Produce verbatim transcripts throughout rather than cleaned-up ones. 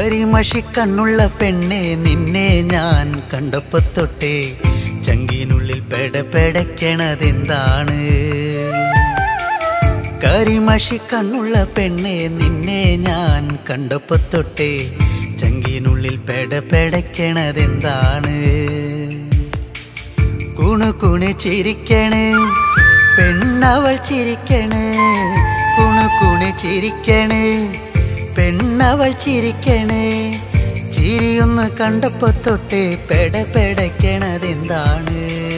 കരിമഷിക്കണ്ണുള്ള പെണ്ണെ നിന്നെ ഞാൻ കണ്ടപ്പോ തൊട്ടേ ചങ്കിനുള്ളിൽ പെടപെടയ്ക്കണതെന്താണ്? കരിമഷിക്കണ്ണുള്ള പെണ്ണെ നിന്നെ ഞാൻ കണ്ടപ്പോ തൊട്ടേ ചങ്കിനുള്ളിൽ പെടപെടയ്ക്കണതെന്താണ്? കുണുകുണു ചിരിക്കണ് പെണ്ണവൾ ചിരിക്കണ്, കുണുകുണു ചിരിക്കണ് പെണ്ണവൾ ചിരിക്കണ്. ചിരിയൊന്ന് കണ്ടപ്പോ തൊട്ടേ പെടപെടയ്ക്കണതെന്താണ്?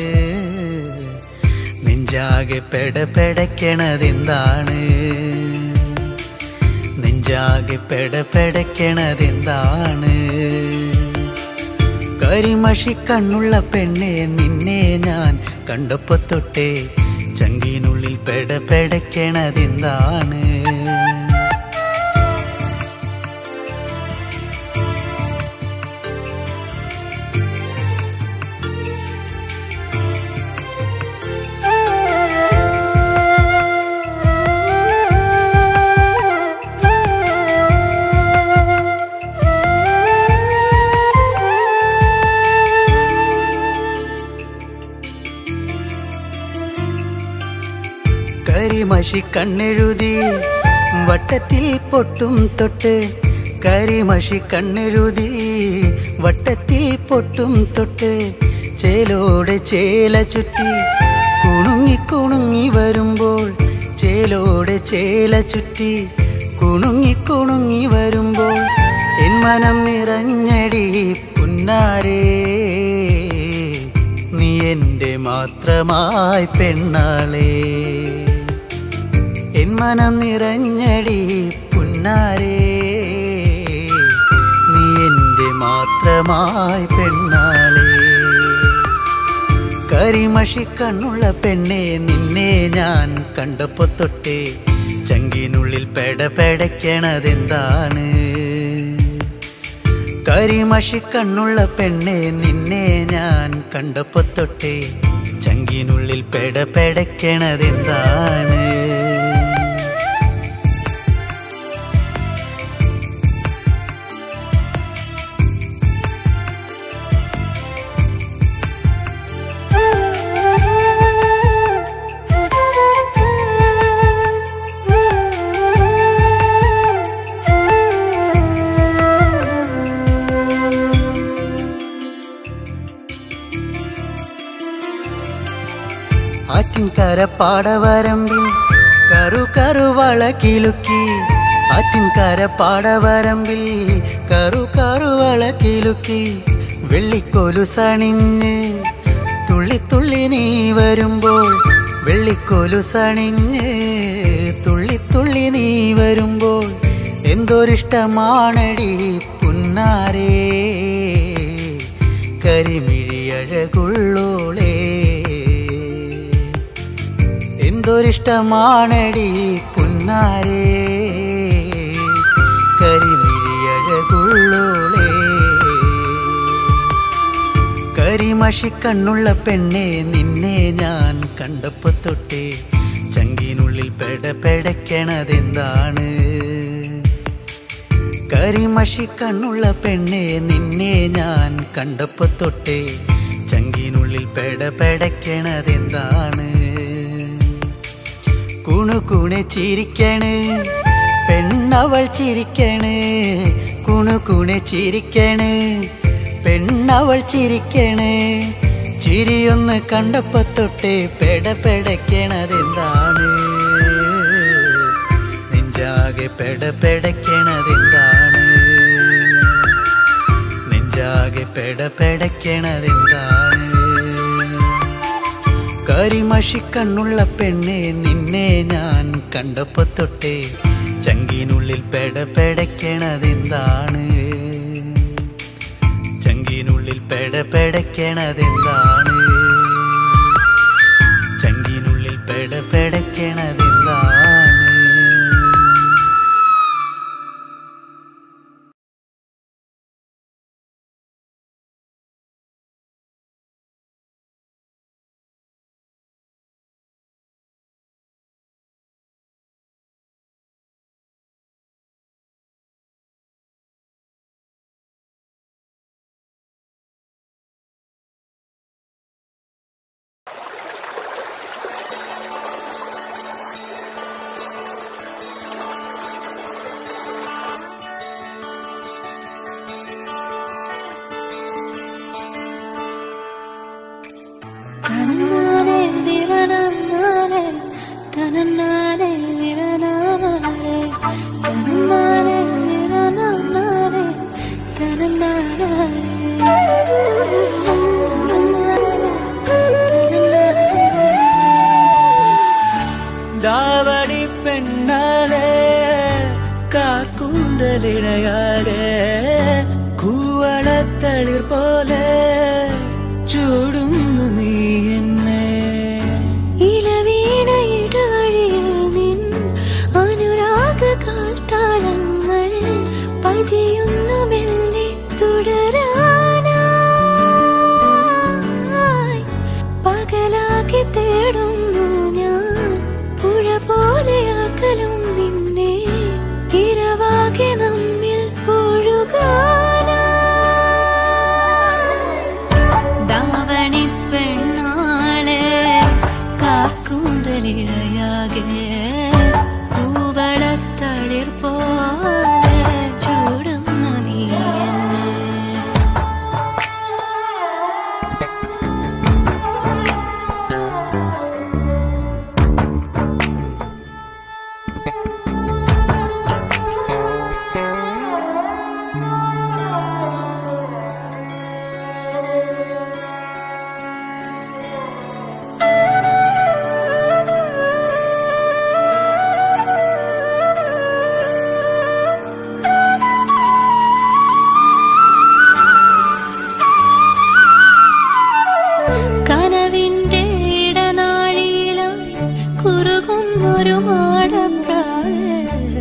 നെഞ്ചാകെ പെടപെടയ്ക്കണതെന്താണ്? നെഞ്ചാകെ പെടപെടയ്ക്കണതെന്താണ്? കരിമഷിക്കണ്ണുള്ള പെണ്ണെ നിന്നെ ഞാൻ കണ്ടപ്പോ തൊട്ടേ ചങ്കിനുള്ളിൽ പെടപെടയ്ക്കണതെന്താണ്? കരിമഷിക്കണ്ണെഴുതി വട്ടത്തിൽ പൊട്ടും തൊട്ട്, കരിമഷിക്കണ്ണെഴുതി വട്ടത്തിൽ പൊട്ടും തൊട്ട്, ചേലോടെ ചേല ചുറ്റി കുണുങ്ങി കുണുങ്ങി വരുമ്പോൾ, ചേലോടെ ചേല ചുറ്റി കുണുങ്ങി കുണുങ്ങി വരുമ്പോൾ എൻ മനം നിറഞ്ഞടി പുന്നാരേ, നീ എൻ്റെ മാത്രമായി പെണ്ണാളേ. എൻ മനം നിറഞ്ഞടി പുന്നാരേ, നീ എൻ്റെ മാത്രമായി പെണ്ണാളേ. കരിമഷിക്കണ്ണുള്ള പെണ്ണെ നിന്നെ ഞാൻ കണ്ടപ്പോ തൊട്ടേ ചങ്കിനുള്ളിൽ പെടപെടയ്ക്കണതെന്താണ്? കരിമഷിക്കണ്ണുള്ള പെണ്ണെ നിന്നെ ഞാൻ കണ്ടപ്പോ തൊട്ടേ ചങ്കിനുള്ളിൽ പെടപെടയ്ക്കണതെന്താണ്? ആറ്റിൻകര പാടവരമ്പിൽ കറു കറുവള കിലുക്കി, ആറ്റിൻകര പാടവരമ്പിൽ കറു കറുവള കിലുക്കി, വെള്ളിക്കോലു സണിഞ്ഞ് തുള്ളി തുള്ളി നീ വരുമ്പോൾ, വെള്ളിക്കോലു സണിഞ്ഞ് തുള്ളി തുള്ളി നീ വരുമ്പോൾ എന്തൊരിഷ്ടമാണടി പുന്നാരേ, കരിമിഴിയഴകുള്ളോളേ. എന്തൊരിഷ്ടമാണടി പുന്നാരേ, കരിമിഴിയഴകുള്ളോളേ. കരിമഷിക്കണ്ണുള്ള പെണ്ണെ നിന്നെ ഞാൻ കണ്ടപ്പോ തൊട്ടേ ചങ്കിനുള്ളിൽ പെടപെടയ്ക്കണതെന്താണ്? കരിമഷിക്കണ്ണുള്ള പെണ്ണെ നിന്നെ ഞാൻ കണ്ടപ്പോ തൊട്ടേ ചങ്കിനുള്ളിൽ പെടപെടയ്ക്കണതെന്താണ്? കുണുകുണു ചിരിക്കണ് പെണ്ണവൾ ചിരിക്കണ്, കുണുകുണു ചിരിക്കണ് പെണ്ണവൾ ചിരിക്കണ്. ചിരിയൊന്ന് കണ്ടപ്പോ തൊട്ടേ പെടപെടയ്ക്കണതെന്താണ്? നെഞ്ചാകെ പെടപെടയ്ക്കണതെന്താണ്? നെഞ്ചാകെ പെടപെടയ്ക്കണതെന്താണ്? കരിമഷിക്കണ്ണുള്ള പെണ്ണെ നിന്നെ ഞാൻ കണ്ടപ്പോ തൊട്ടേ ചങ്കിനുള്ളിൽ പെടപെടയ്ക്കണതെന്താണ്? ചങ്കിനുള്ളിൽ പെടപെടയ്ക്കണതെന്താണ്? ചങ്കിനുള്ളിൽ പെടപെടയ്ക്കണതെന്താണ്? ദാവണി പെണ്ണാളെ കാക്കൂന്തലിഴയാകെ കൂവളത്തളിർ പോലെ ചൂടുന്നു നീ എന്നെ ഇലവീണയുടെ വഴിയിൽ നിൻ അനുരാഗ കാൽത്താളങ്ങൾ പതിയുന്നു മെല്ലെ തുടരാനായി പകലാക്കി തേടുന്നു ഞാൻ പുഴ പോലെ അകലും നിന്നെ ഇരവാകെ നമ്മിൽ ഒഴുകാനായി ദാവണി പെണ്ണാളെ കാക്കൂന്തലിഴയാകെ പൂവളത്തളിർ പോലെ ചൂടുന്നു നീ എന്നെ കനവിന്റെ ഇടനാഴിയിലായി കുറുകുന്നൊരു മാടപ്രാവ്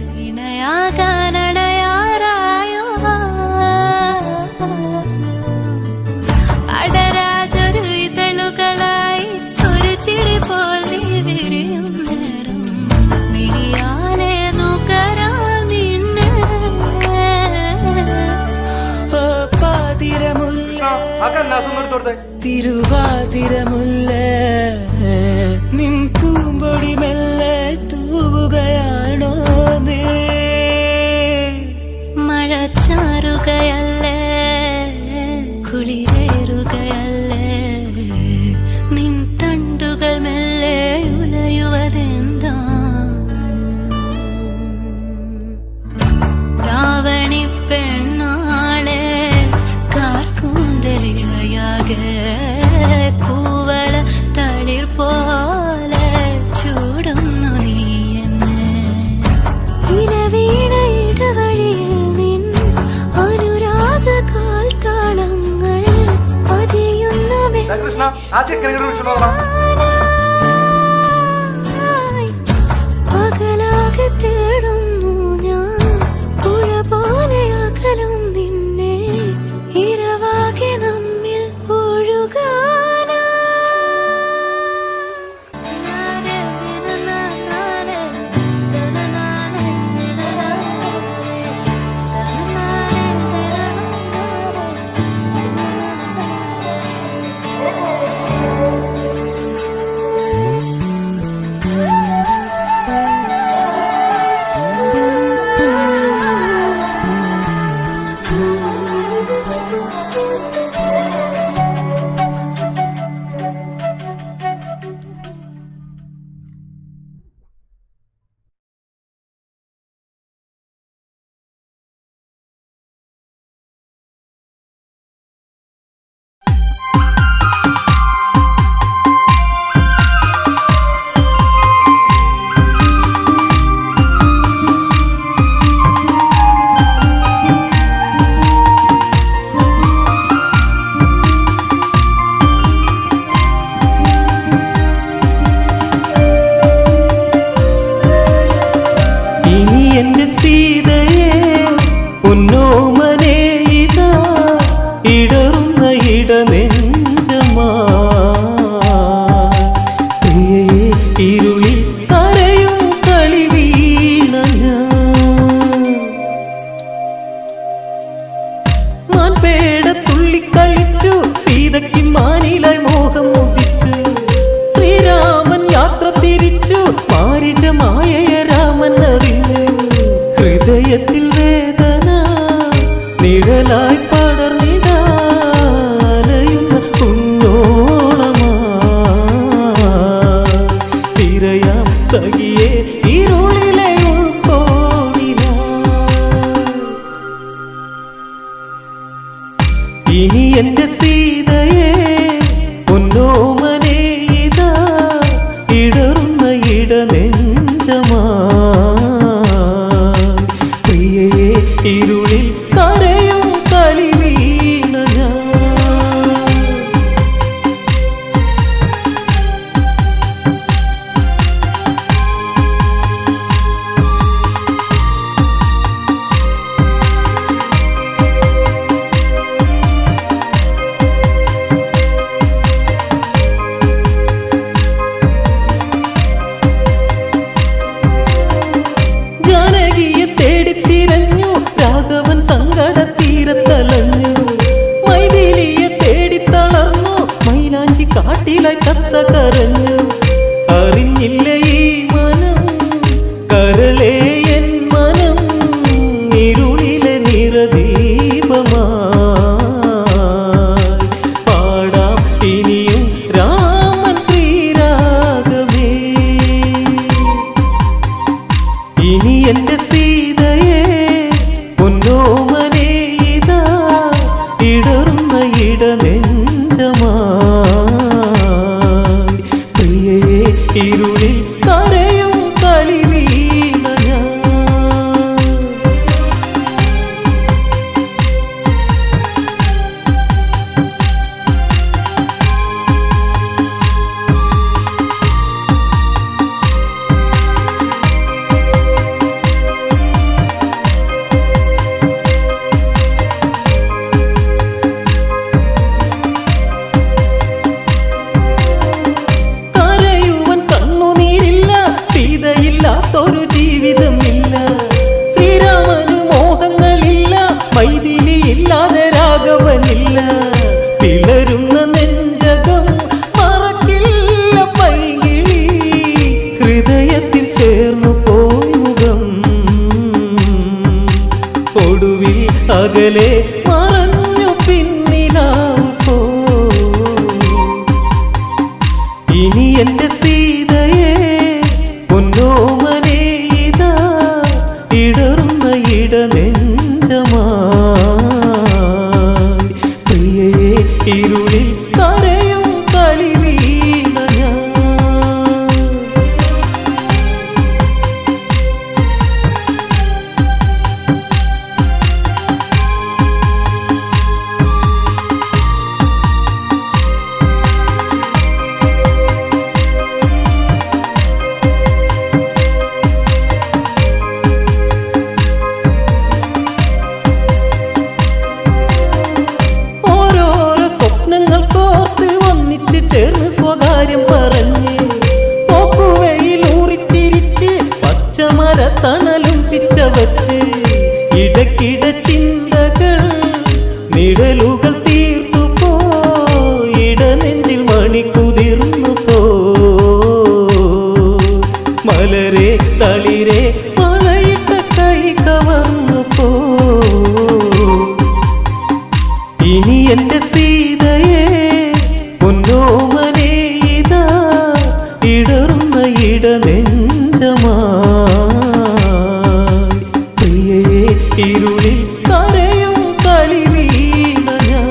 ഇണയാകാനടയാറായോ അടരാതൊരു ഇതളുകളായി ഒരു ചിരി പോലെ വിരിയും നേരം മിഴിയാലെ നുകരാം നിന്നെ പാതിരമുല്ല തിരുവാതിരമുല്ല നിൻ പൂമ്പൊടി മെല്ലെ തൂവുകയാണോ നീ മഴച്ചാറുകയല്ലേ കുളിരേറുകയല്ലേ നിൻ തണ്ടുകൾ മെല്ലെ ഉലയുവതെന്താ ദാവണി പെണ്ണാളെ കാർക്കൂന്തലിഴയാകെ കൂവള തളിർ പോലെ ചൂടുന്നു നീ എന്നെ ഇലവീണയുടെ വഴിയിൽ നിൻ അനുരാഗ കാൽത്താളങ്ങൾ പതിയുന്ന പകലാകെ തേടുന്നു ഞാൻ പുഴ പോലെ അകലും നിന്നെ ഇരവാകെ നമ്മിൽ ഒഴുകാനായി കൂട്ടിലായി തത്ത കരഞ്ഞു. അറിഞ്ഞില്ല ഈ മനം കരളേ എൻ മനം ഇരുളിലെ നിറദീപമായി പാടാം ഇനിയും രാമൻ ശ്രീരാഗമേ. ഇനി എന്റെ സീതയെ പൊന്നോമനെ ഇതാ ഇടറുന്ന ഇടനെഞ്ചമായി പ്രിയയെ ഇരുളിൽ കരയും കളി വീണ ഞാൻ. ൊരു ജീവിതമില്ല ശ്രീരാമന് മോഹങ്ങളില്ല മൈഥിലി ഇല്ലാതെ രാഘവനില്ല. പിളരുന്ന നെഞ്ചകം മറക്കില്ല പൈകിളി ഹൃദയത്തിൽ ചേർന്നു പോയി മുഖം ഒടുവിൽ അകലെ മറഞ്ഞു പിന്നിലാവ് പോ. ഇനി എന്റെ സീതയെ പൊന്നോമനെ ഇതാ ഇടറുന്ന ഇടനെഞ്ചമായി പ്രിയയെ ഇരുളിൽ കരയും കളി വീണ ഞാൻ. ചേർന്ന് സ്വകാര്യം പറഞ്ഞ് പോക്കുവയിൽ ഊറിച്ചിരിച്ച് പച്ചമരത്തണലും പിച്ച വച്ച് ഇടയ്ക്കിട ചിന്തകൾ നിഴലുകൾ തീർത്തു പോ ഇടനെഞ്ചിൽ മണിക്കുതിർന്നു പോ മലരെ തളിരെ മളയിട്ട കൈ കവർന്നു പോ. ഇനി എന്റെ സീതയെ പൊന്നോമനെ ഇതാ ഇടറുന്ന ഇടനെഞ്ചമായി പ്രിയയെ ഇരുളിൽ കരയും കളി വീണ ഞാൻ.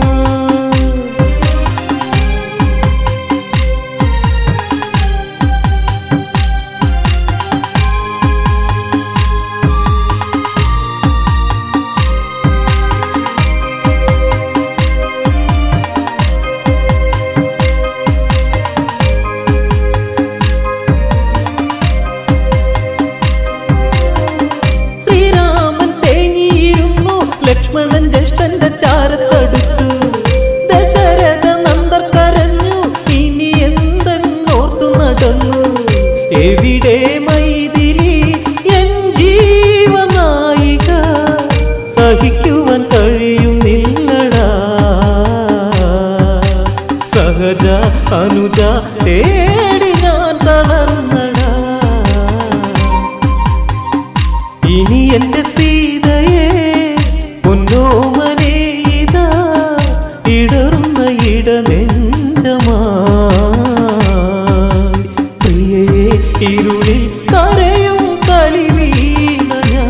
ലക്ഷ്മണൻ ജ്യേഷ്ഠന്റെ ചാരത്തടുത്തു ദശരഥ നന്ദർ കരഞ്ഞു ഇനി എന്തെന്നോർത്തു നടന്നു. എവിടെ മൈഥിലി എൻ ജീവനായിക സഹിക്കുവാൻ കഴിയുന്നില്ലടാ സഹജ അനുജ തേടി ഞാൻ തളർന്നടാ. ഇനി എന്റെ സീതയെ പൊന്നോമനെ ഇതാ ഇടറുന്ന ഇടനെഞ്ചമായി പ്രിയയെ ഇരുളിൽ കരയും കളി വീണ ഞാൻ.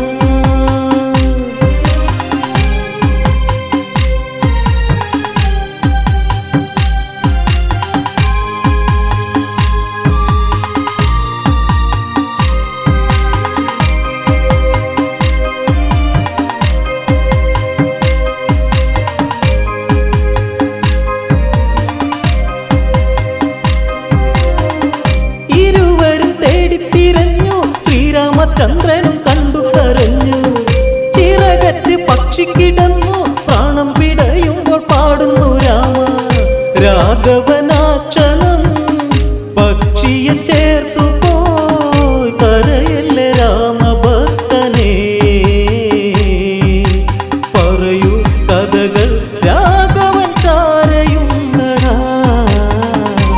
ചന്ദ്രനും കണ്ടു കരഞ്ഞു ചിറകറ്റ് പക്ഷി കിടന്നു പ്രാണം പിടയുമ്പോൾ പാടുന്നു രാമ രാഘവനാക്ഷണം പക്ഷിയെ ചേർത്തു പോയി കരയല്ലേ രാമഭക്തനെ പറയൂ കഥകൾ രാഘവൻ ചാരയുണ്ടടാ.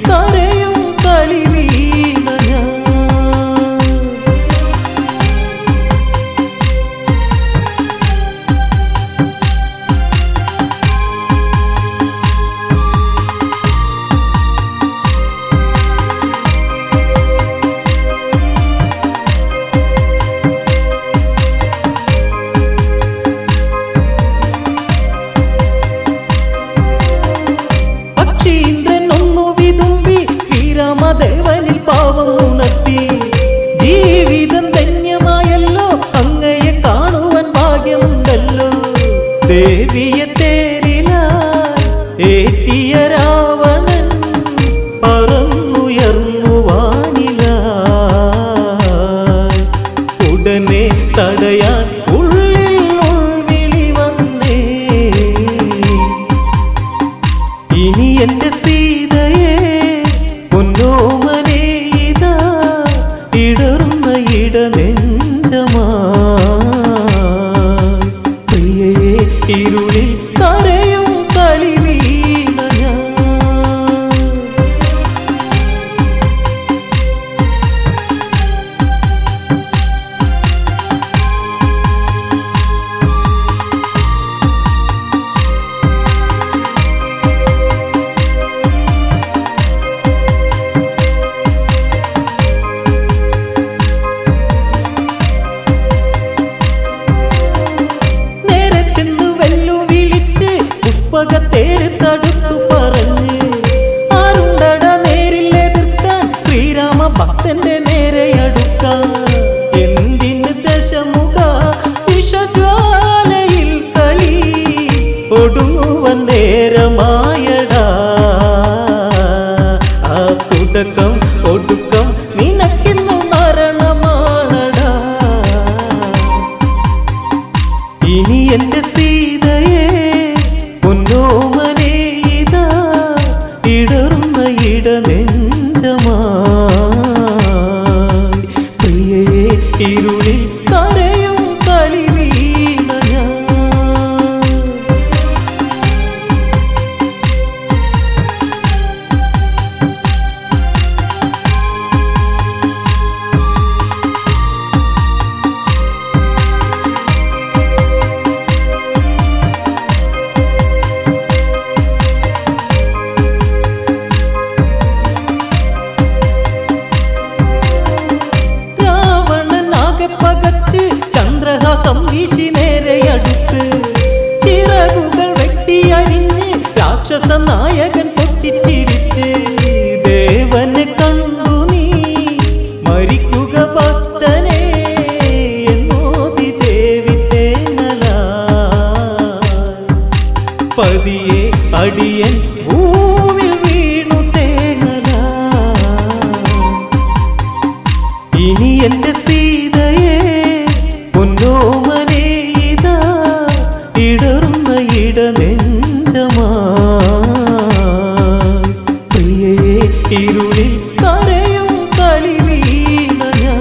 കരയും കളി വീണ ഞാൻ. ദേവനിൽ പാവം ഉണർത്തി ജീവിതം ധന്യമായല്ലോ അങ്ങയെ കാണുവാൻ ഭാഗ്യമുണ്ടല്ലോ. ദേവിയെ തേരിലായി ഏറ്റിയ രാവണൻ പറന്നുയർന്നു വാനിലായി. ഉടനെ തടയാൻ ഉള്ളിൽ ഉൾവിളി വന്നേ, ഇനി എന്റെ സീതയെ പൊന്നോമനെ ഇതാ ഇടറുന്ന ഇടനെഞ്ചമായി. പ്രിയയെ ഇരുളിൽ കരയും കളി വീണ ഞാൻ. പുഷ്പകത്തേര് തടുത്തു പറഞ്ഞ് ആരുണ്ടട നേരിൽ എതിർക്കാൻ, ശ്രീരാമ ഭക്തന്റെ നേരെ അടുക്കാൻ. എന്തിന് ദശമുഖ വിഷജ്വാലയിൽ കളി ഒടുങ്ങുവൻ നേരമായടാ. ആ തുടക്കം ഒടുക്കം നിനക്കിന്നു മരണമാണടാ. ഇനി എന്റെ സീതയെ പൊന്നോമനെ ഇതാ ഇടറുന്ന ഇടനെഞ്ചമായി. പ്രിയയെ ഇരുളിൽ കരയും കളി വീണ ഞാൻ. പകച്ച് ചന്ദ്രഹാസം വീശി നേരെ അടുത്ത് ചിറകുകൾ വെട്ടിയഴിഞ്ഞ് രാക്ഷസ നായകൻ പൊട്ടിച്ചിരിച്ച്. ദേവനെ കണ്ടു നീ മരിക്കുക ഭക്തനെ എന്നോതി ദേവി തേങ്ങലായി. പതിയെ അടിയൻ ഭൂവിൽ വീണു തേങ്ങലായി. ഇനി എന്റെ സീതയെ പൊന്നോമനെ ഇതാ ഇടറുന്ന ഇടനെഞ്ചമായി. പ്രിയയെ ഇരുളിൽ കരയും കളി വീണ ഞാൻ.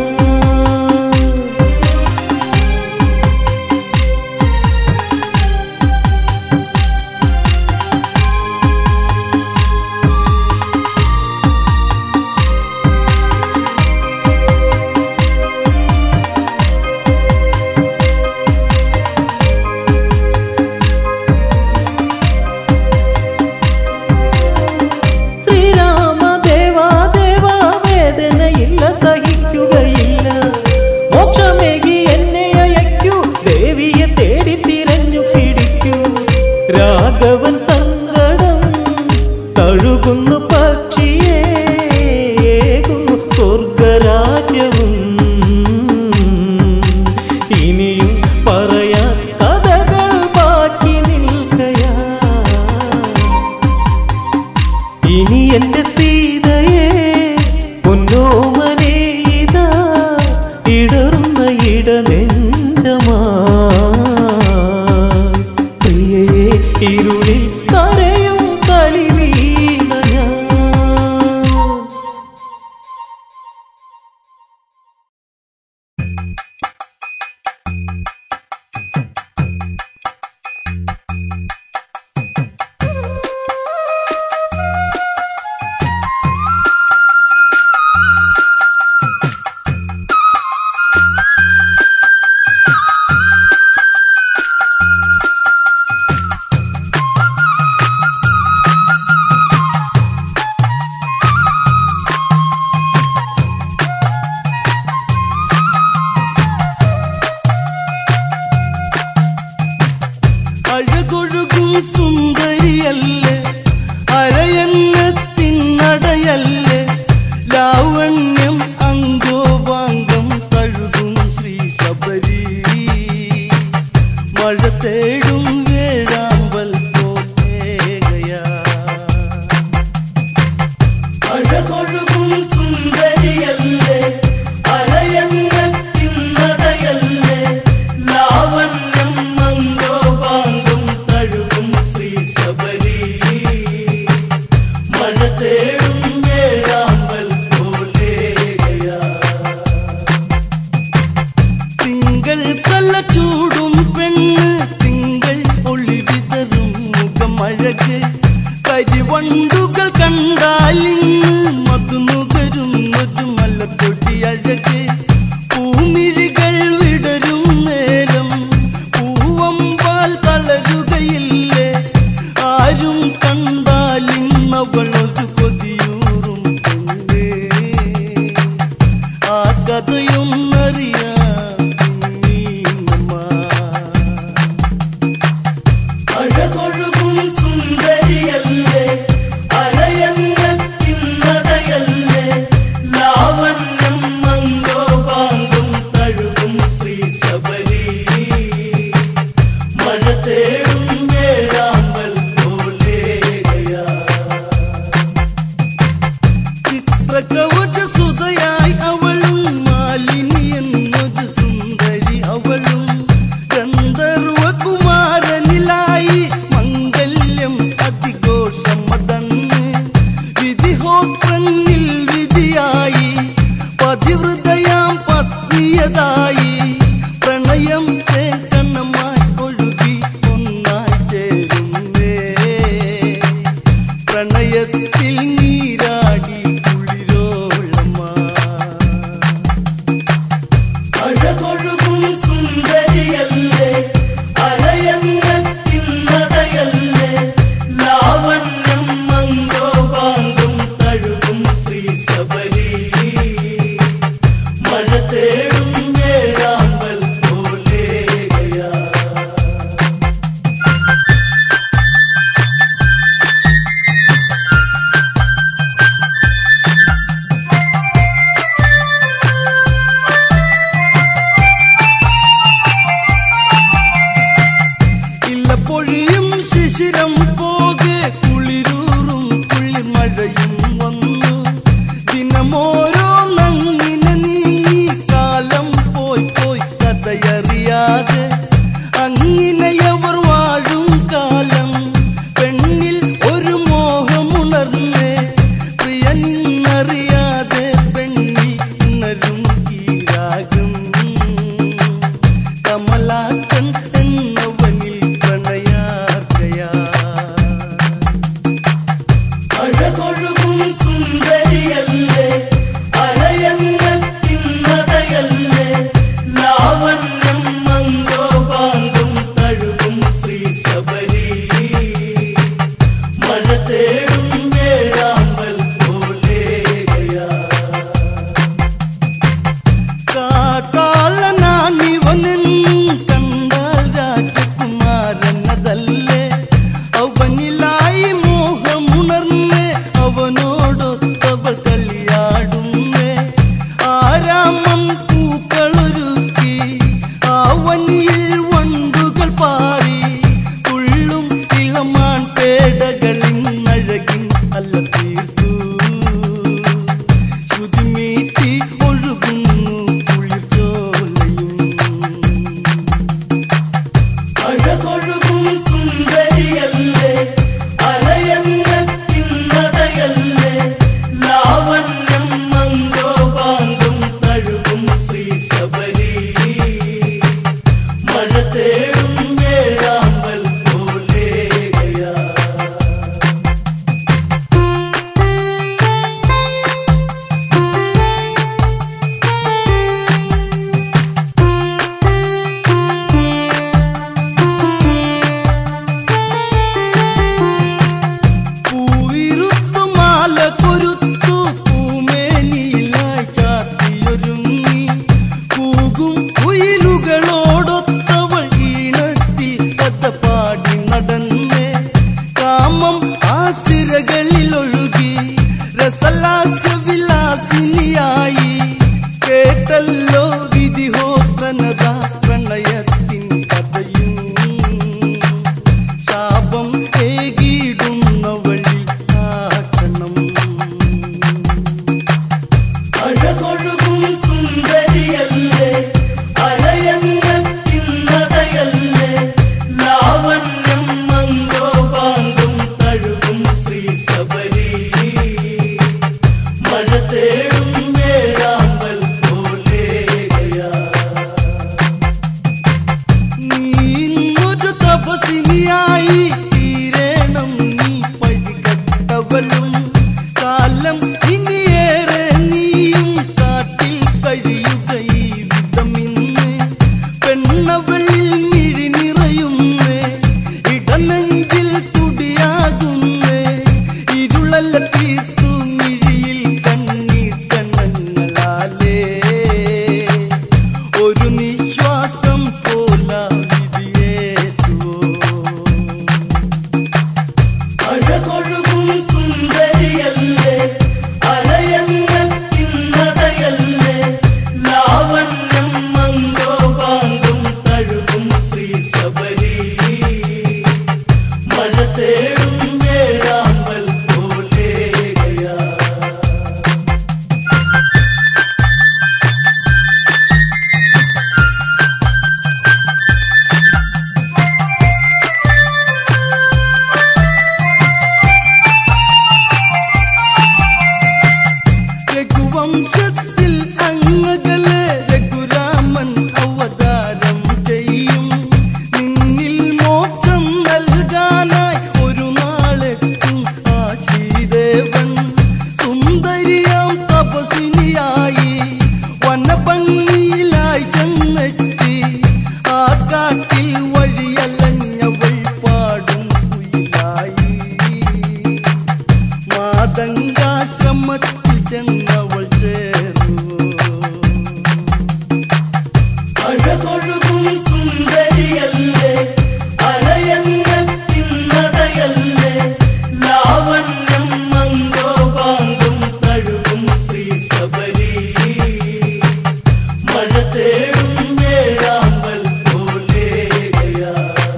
ശ്രീരാമ ദേവാ ലാവണ്യം അങ്കോപാംഗം തഴുകും ശ്രീ ശബരി മഴ തേടും വേഴാമ്പൽ പോകയാ അഴകൊഴുകും സുന്ദരിയല്ലേ അരയന്നത്തിൻ നടയല്ലേ ലാവണ്യം മംഗോപാംഗം തഴുകും ശ്രീ ശബരി മഴ തേടും വേഴാമ്പൽ പോലെയാ തിങ്കൾ കല്ല ചൂടും പെണ്ണ് തിങ്കൾ ഒളി വിതറും മുഖം അഴക് കരിവണ്ടുകൾ കണ്ടാലിന്ന് മധുനുകരും ഒരു മലപ്പൊടി അഴക് പൂമിഴികൾ വിടരും നേരം പൂവമ്പാൽ തളരുകയില്ലേ ആരും കണ്ടാലിന്നവൾ ഒരു കൊതിയൂറും പെണ്ണേ ആ കഥയൊന്നറിയാം നീങ്ങമ്മ അഴകൊഴുകും സുന്ദരിയല്ലേ അരയന്നത്തിൻ നടയല്ലേ ലാവണ്യം മംഗോപാംഗം തഴുകും ശ്രീ ശബരി മഴ തേടും വേഴാമ്പൽ പോലെയാ ചിത്രകവച സുതയായി അവളും മാലിനി എന്നൊരു സുന്ദരി അവളും ഗന്ധർവ കുമാരനിലായി മംഗല്യം അതിഘോഷമതന്ന് വിധിഹോത്രന്നിൽ വിധിയായി പതിവൃതയാം പത്നിയതായി പ്രണയം തേക്കണ്ണമായി ഒഴുകി ഒന്നായി ചേരുന്നേ പ്രണയത്തിൽ നീരാടി കുളിരോളമാ അഴകൊഴുകും സുന്ദരിയല്ലേ അരയന്നത്തിൻ നടയല്ലേ ലാവണ്യം മംഗോപാംഗം തഴുകും ശ്രീ ശബരി മഴ തേടും വേഴാമ്പൽ പോലെ മഴ തേടും വേഴാമ്പൽ പോലെയാ. നീ ഇന്നൊരു തപസിനിയായി തീരണം, നീ പഴികട്ടവളും കാലം ഇനിയേറെ നീയും കാട്ടിൽ കഴിയുക ഈ വിധമിന്ന്. പെണ്ണവളിൽ മിഴി നിറയുന്നേ, ഇടനെഞ്ചിൽ തുടിയാകുന്നേ, ഇരുളല്ല തീർത്തു മിഴിയിൽ കണ്ണീർ കണ്ണങ്ങളാലേ. ഒരു നിശ്വാസം പോല വിധിയേറ്റുവോ. അഴകൊഴുകും സുന്ദരിയല്ലേ, അരയന്നത്തിന്നതയല്ലേ, ലാവണ്യം മംഗോപാങ്കം തഴുകും ശ്രീ ശബരി. മഴ തേടും വേഴാമ്പൽ പോലെയാ. രഘുവംശത്തിൽ അങ്ങകലെ രഘുരാമൻ അവതാരം ചെയ്യും. നിന്നിൽ മോക്ഷം നൽകാനായി ഒരു നാളെത്തും ആ ശ്രീദേവൻ. സുന്ദരിയാം തപസിനിയായി വനഭംഗിയിലായി ചെന്നെത്തി. ആ കാട്ടിൽ വഴിയലഞ്ഞവൾ പാടും കുയിലായി. മാതംഗാശ്രമത്തിൽ ചെന്നവൾ ചേർന്നു. അഴകൊഴുകും സുന്ദരിയല്ലേ, അരയന്നത്തിന്നതയല്ലേ, ലാവണ്യം മംഗോപാങ്കം തഴുകും ശ്രീ ശബരി. മഴ തേടും വേഴാമ്പൽ പോലെയാ.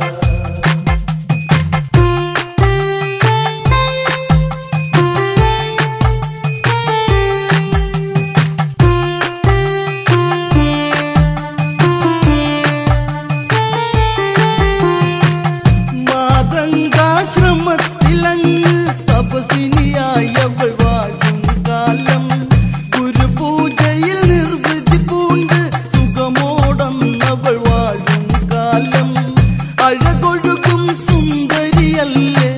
മാതംഗാശ്രമത്തിലങ്ങ് തപസിനിയായി അവൾ വാഴും കാലം. ഗുരുപൂജയിൽ നിർവൃതി പൂണ്ട് സുഖമോടന്നവൾ വാഴും കാലം. അഴകൊഴുകും സുന്ദരിയല്ലേ,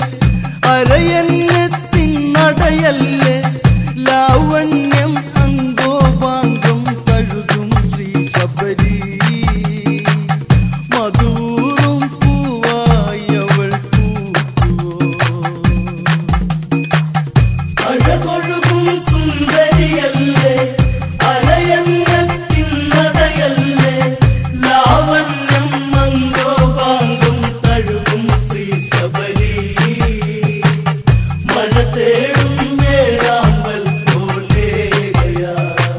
അരയന്നത്തിന്നടയല്ലേ, ലാവണ്യം അങ്കോപാങ്കം തഴുകും ശ്രീ ശബരി. മധുറും പൂവായി അവൾ പൂക്കുവോ. അഴകൊഴുകും സുന്ദരിയല്ലേ, അരയന്നത്തിന്നതയല്ലേ, ലാവണ്യം മംഗോപാങ്കം തഴുകും ശ്രീ ശബരി. മഴ തേടും വേഴാമ്പൽ പോലെയാ.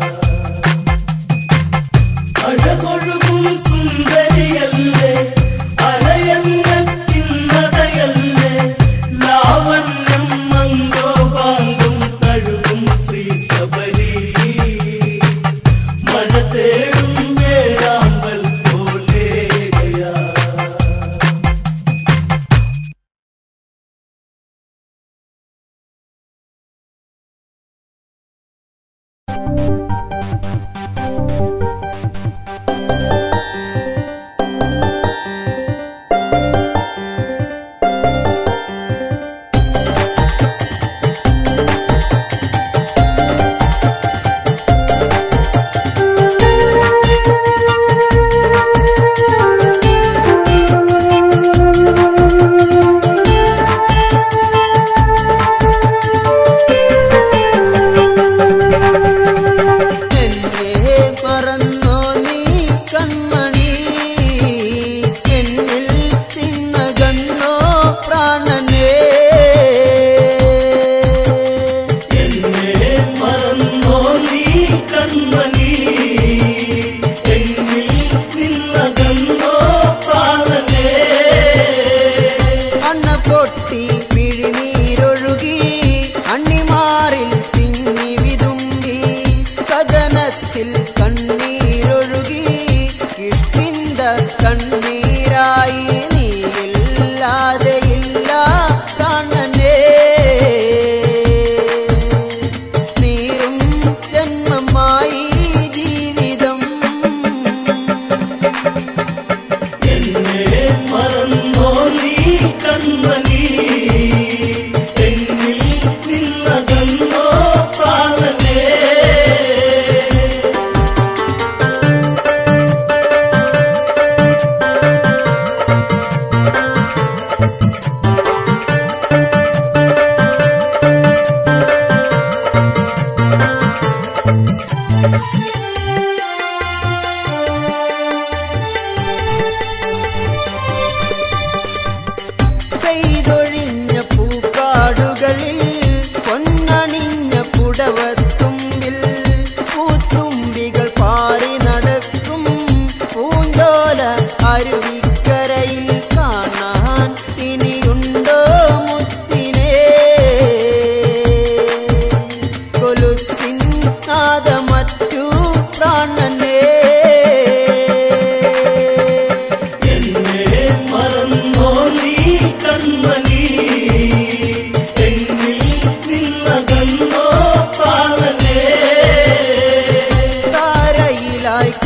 അഴകൊഴുകും സുന്ദരിയല്ലേ, അരയന്നത്തിന്നതയല്ലേ, ലാവണ്യം മംഗോപാങ്കം തഴുകും ശ്രീ ശബരി.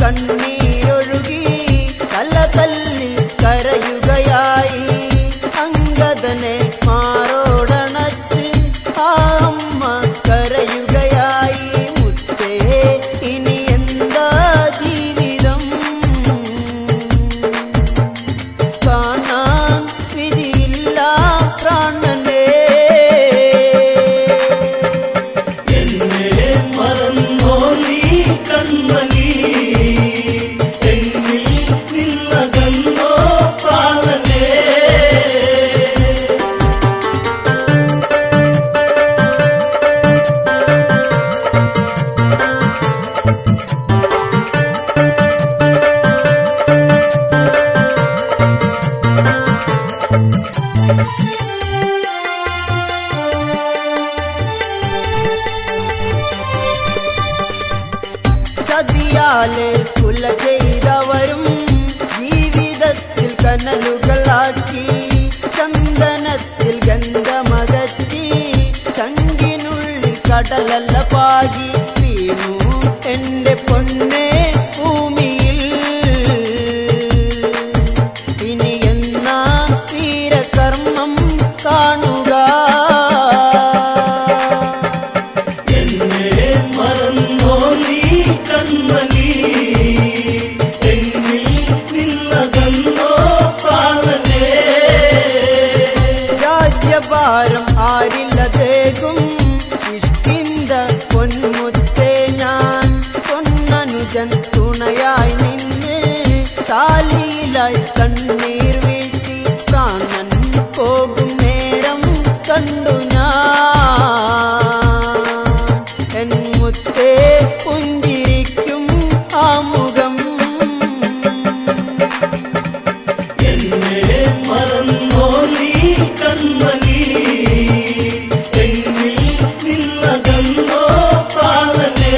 കണ്ണീരൊഴുകി തല തല്ലി കരയുകയായി അംഗദനെ മാറോടണച്ച് ആ അമ്മ കരയുകയായി മുത്തേ ഇനി എന്താ ജീവിതം കാണാൻ വിധിയില്ല പ്രാണനേ എന്നെ മറന്നോ നീ കൺമണി എന്നിൽ നിന്നകന്നോ പ്രാണനേ ചതിയാലെ കുല ചെയ്തവരും ജീവിതത്തിൽ കനലുകളാക്കി ചന്ദനത്തിൽ ഗന്ധമകറ്റി ചങ്കിനുള്ളിൽ കടലല്ല പാകി വീണു എന്റെ പൊന്നെ ഭൂമിയിൽ ഇനി എന്നാ വീരകർമ്മം കാണുക എന്നെ മറന്നോ നീ കൺമണി എന്നിൽ നിന്നകന്നോ പ്രാണനേ രാജ്യഭാരം ആരില്ലതേകും ഇഷ്ടിന്ത പൊന്മുത്തേ ഞാൻ പൊന്നനുജൻ തുണയായി നിന്ന് താലിയിലായി കണ്ണീർ വീഴ്ത്തി പ്രാണൻ പോകും നേരം കണ്ടു ഞാൻ എൻ മുത്തേ പുഞ്ചിരിക്കും ആ മുഖം എന്നെ മറന്നോ നീ കൺമണി എന്നിൽ നിന്നകന്നോ പ്രാണനേ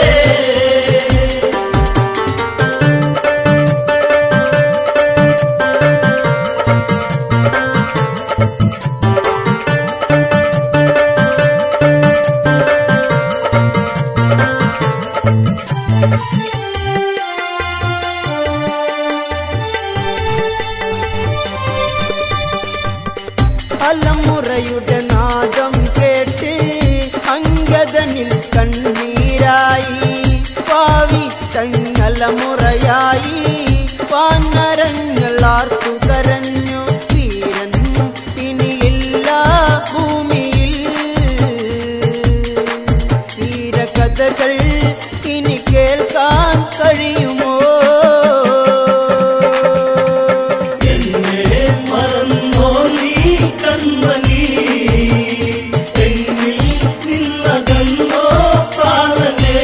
അലമുറയുടെ നാദം കേട്ട് അംഗദനിൽ കണ്ണീരായി പാവി തങ്ങലമുറയായി വാനരങ്ങൾ ആർത്തു കരഞ്ഞു വീരൻ ഇനിയില്ല ഭൂമിയിൽ വീരകഥകൾ ഇനി കേൾക്കാൻ കഴിയുമോ എന്നെ മറന്നോ നീ കൺമണി എന്നിൽ നിന്നകന്നോ പ്രാണനേ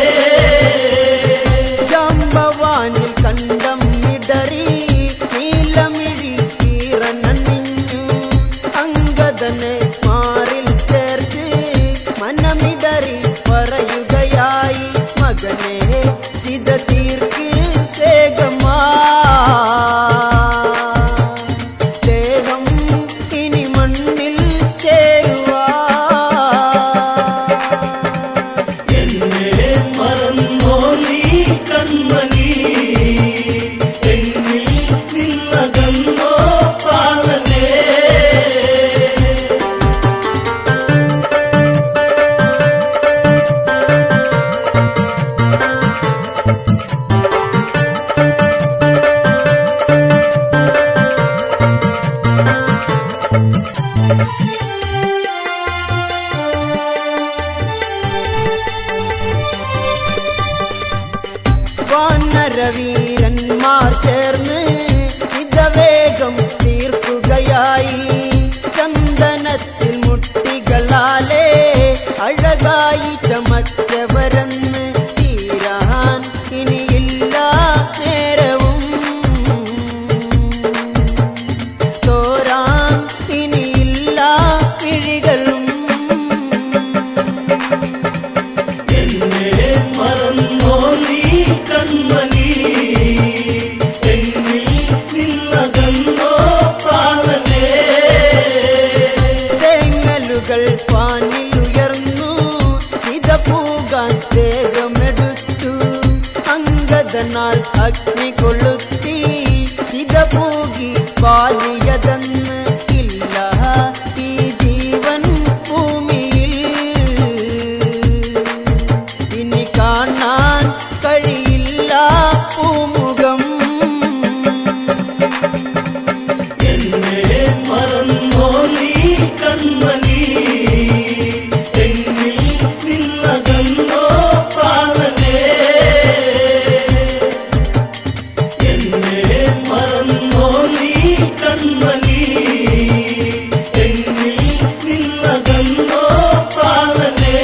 ജാമ്പവാനിൽ കണ്ടം ഇടറി നീലമിഴി കീറനണിഞ്ഞു അംഗദനെ മാറിൽ ചേർത്ത് മനമിടറി പറയുകയായി മകനെ ചിത തീർക്ക് വേഗമാ ദേഹം ഇനി മണ്ണിൽ ചേരുവാ എന്നെ മറന്നോ നീ കൺമണി എന്നിൽ നിന്നകന്നോ പ്രാണനേ വാനരവീരന്മാർ ചേർന്ന് ഇതവേഗം തീർക്കുകയായി ചന്ദനത്തിൽ മുട്ടികളാലേ അഴകായി ചമച്ചവരെന്ന് തീരാൻ ഇനിയില്ല നേരവും തോരാൻ ഇനിയില്ല പിഴികളും എന്നെ മറന്നോ നീ കൺമണി എന്നിൽ നിന്നകന്നോ പ്രാണനേ തേങ്ങലുകൾ പാനിലുയർന്നു അതനാൽ അഗ്നി കൊളുത്തി ചിതപൂകി പാലിയതെന്ന് ഇല്ല ഈ ജീവൻ ഭൂമിയിൽ. ഇനി കാണാൻ കഴിയില്ല പൂമുഖം. എന്നെ മറന്നോ നീ കൺമണി, എന്നിൽ നിന്നകന്നോ പ്രാണനേ. എന്നെ മറന്നോ നീ കൺമണി, എന്നിൽ നിന്നകന്നോ പ്രാണനേ.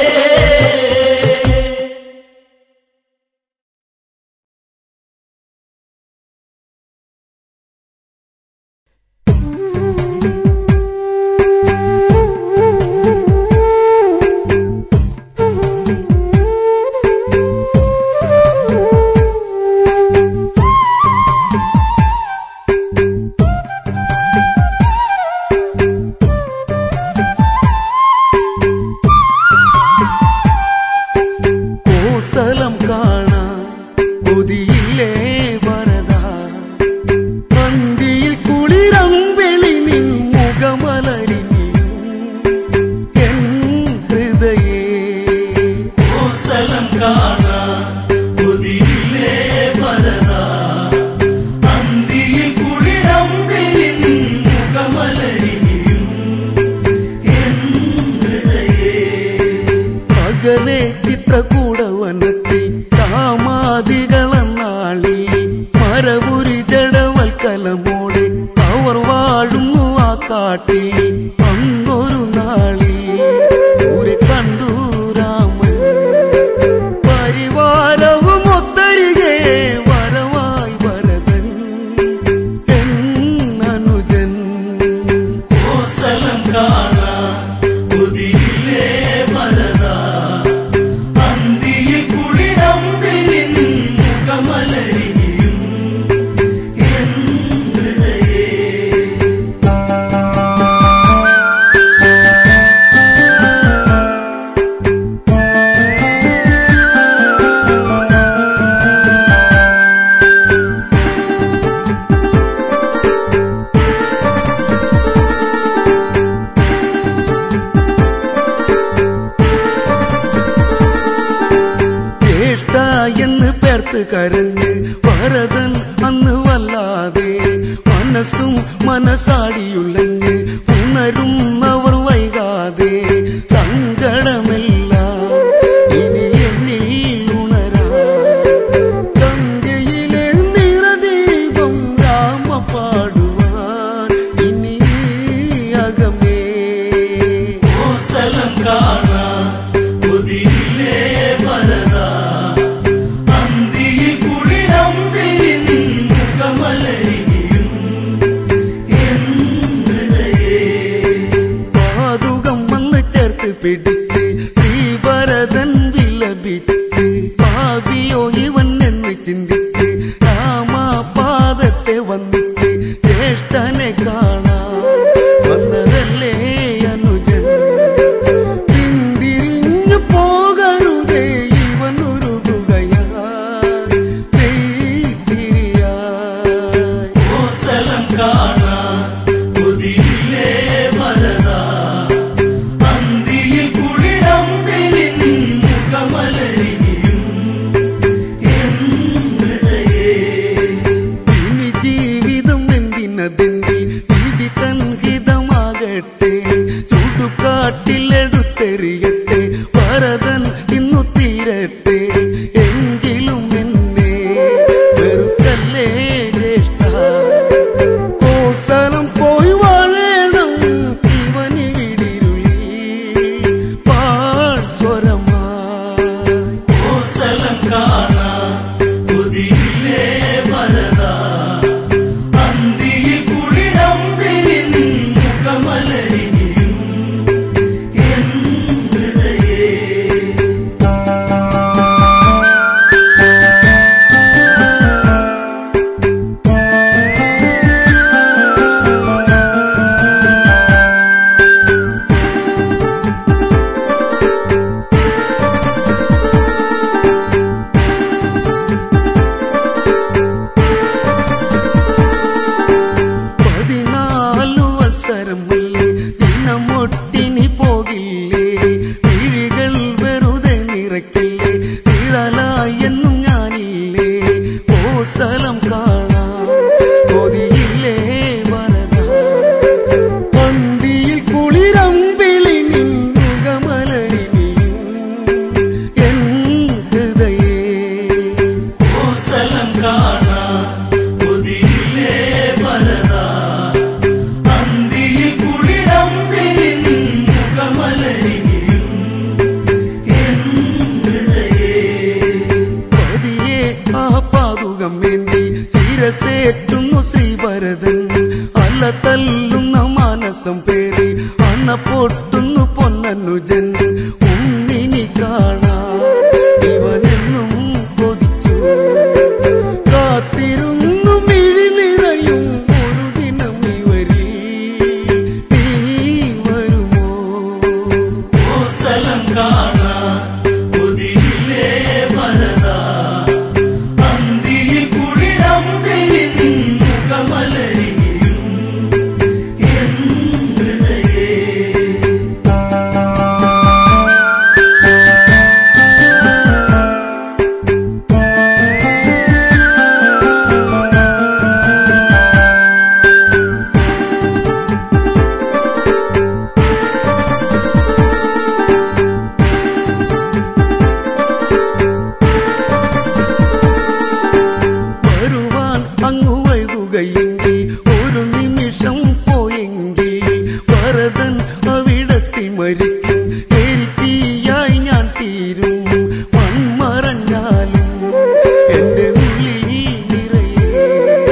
കോസലം കാണാൻ കൊതിയില്ലേ വരദാ, മന്തിയിൽ കുളിരം വെളി നിൻ മുഖമലരിനിയും എൻ ഹൃദയേ. കോസലം കാണാൻ കൊതിയില്ലേ വരദാ, അന്തിയിൽ കുളിരം വെളി നിൻ മുഖമലരിനിയും എൻ ഹൃദയേ. പകലെ ചിത്രകൂടവനത്തിൽ കാമാദികളെന്നാളി മരവുരി ജഡവൽക്കലമോടെ അവർ വാഴുന്നു ആ കാട്ടിൽ. അന്നൊരു നാളി ഒരു കണ്ടു രാമൻ പരിവാരവും ഒത്തരികെ വരവായി വരദൻ എന്നനുജൻ. കോസലം കാണാൻ കൊതിയില്ലേ വരദാ, അന്തിയിൽ കുളിരം വെളി നിൻ മുഖമലരിനിയും എൻ ഹൃദയേ. ജ്യേഷ്ഠ എന്ന് പേർത്ത് കരഞ്ഞ് വരദൻ അന്ന് വല്ലാതെ മനസ്സും മനസാടിയുള്ളഞ്ഞ് ഉണരുന്നവർ വൈകാതെ. സങ്കടമെല്ലാം ഇനി എന്നിൽ ഉണരാ, സന്ധ്യയിലെ നിറദീപം രാമ പാടുവാൻ ഇനി അകമേ. കോസലം കാണാൻ കൊതിയില്ലേ വരദാ, അന്തിയിൽ കുളിരം വെളി നിൻ മുഖമലരിനിയും എൻ ഹൃദയേ. എന്നും ഞാനില്ലേ കോസലം കാണാൻ കൊതിയില്ലേ വരദ പന്തിയിൽ കുളിരമ്പിളി നിന്നുകമലരിനിയും എൻ ഹൃദയേ കോസലം കാണാൻ കൊതിയില്ലേ വരദ അന്തിയിൽ കുളിരമ്പിളി നിന്നുകമലരിനിയും എൻ ഹൃദയേ പതിയെ ആ പാതുകം വേണ്ടി ശിരസേറ്റുന്നു ശ്രീഭരതൻ അല്ല തല്ലുന്ന മാനസം പേരി അണ പൊട്ടുന്നു പൊന്നനുജൻ ഉണ്ണിനി കാണാൻ ഇവനെന്നും കൊതിച്ചു കാത്തിരുന്നു മിഴി നിറയും ഒരു ദിനം ഇവരിൽ നീ വരുമോ കോസലം കാണാൻ കൊതിയില്ലേ വരദ അന്തിയിൽ കുളിരമ്പിളി നിന്നുകമലരിനിയും എൻ ഹൃദയേ വരുവാൻ അങ്ങു വൈകുകയെങ്കിൽ ഒരു നിമിഷം പോയെങ്കിൽ ഭരതൻ അവിടത്തിൽ മരിക്കും എരിത്തീയായി ഞാൻ തീരും മൺമറഞ്ഞാലും എന്റെ ഉള്ളിൽ നിറയെ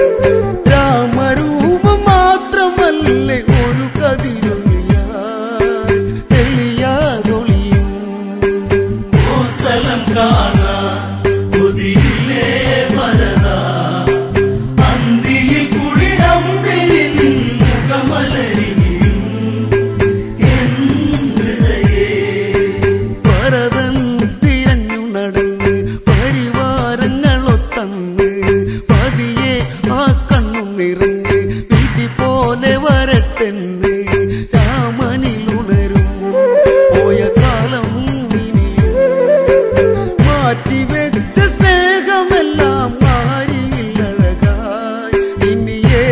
രാമരൂപം മാത്രമല്ലേ ഒരു കതിരൊളിയായി തെളിയാതൊളിയും കോസലം കാണാൻ കൊതിയില്ലേ വരദ അന്തിയിൽ കുളിരമ്പിളി നിന്നുകമലരിനിയും എൻ ഹൃദയേ ഭരതൻ തിരഞ്ഞു നടന്ന് പരിവാരങ്ങളൊത്തന്ന് പതിയെ ആ കണ്ണു നിറഞ്ഞ് വിധി പോലെ വരട്ടെന്ന് രാമനിൽ ഉണരും പോയ കാലം ഇനിയും മാറ്റിവെച്ച സ്നേഹമെല്ലാം മാറിയില്ലഴകായി ഇനി